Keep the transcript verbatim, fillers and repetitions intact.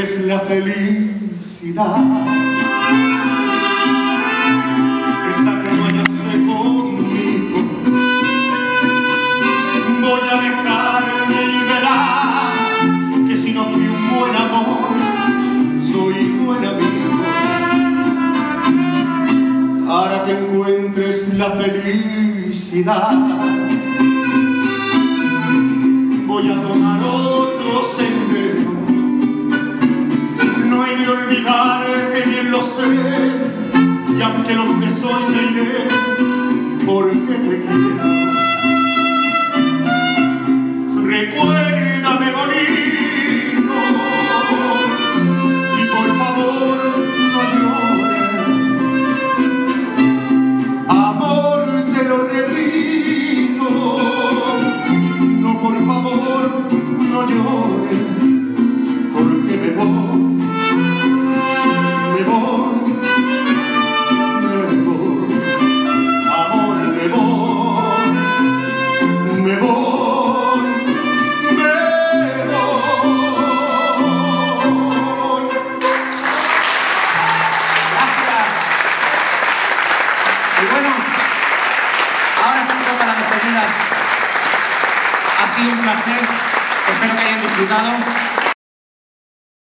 encuentres la felicidad, esa que no hallaste conmigo, voy a alejarme y verás que si no fui un buen amor, soy buen amigo. Para que encuentres la felicidad, voy a tomar otro sendero. No he de olvidar que bien lo sé, y aunque lo dudes hoy me iré porque te quiero. Recuérdame bonito y por favor no llores. Amor, te lo repito, no, por favor no llores, porque me voy, me voy, me voy. Amor, me voy, me voy, me voy. Gracias. Y bueno, ahora sí toca la despedida. Ha sido un placer, espero que hayan disfrutado.